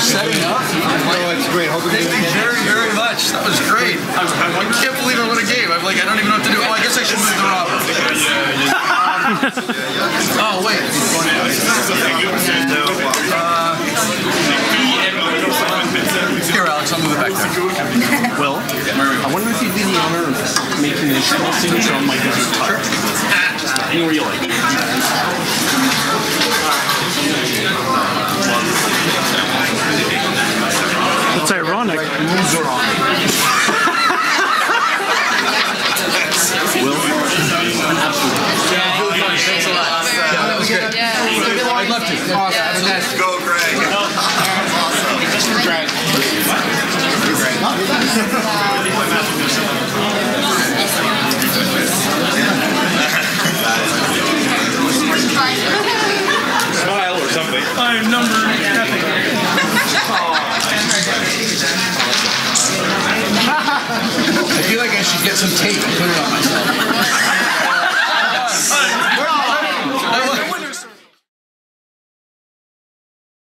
setting up. That's great. Thank you very, very much. That was great. I can't believe I won a game. I'm like, I don't even know what to do. Oh, I guess I should move the robber. Oh, wait. Here, Alex, I'll move it back there. Will, I wonder if you'd be the honor of making a small signature on my desert card. Anywhere you like. That's ironic. Will? Yeah, thanks a lot. Yeah, that was good. I'd love to. Awesome. Go, Greg. Awesome. Mr. Greg. Smile or something. I'm number nothing. I feel like I should get some tape and put it on myself.